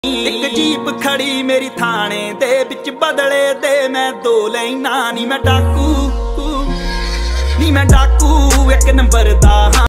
एक जीप खड़ी मेरी थाने दे बिच बदले दे मैं दो लेना नी मैं डाकू एक नंबर दा।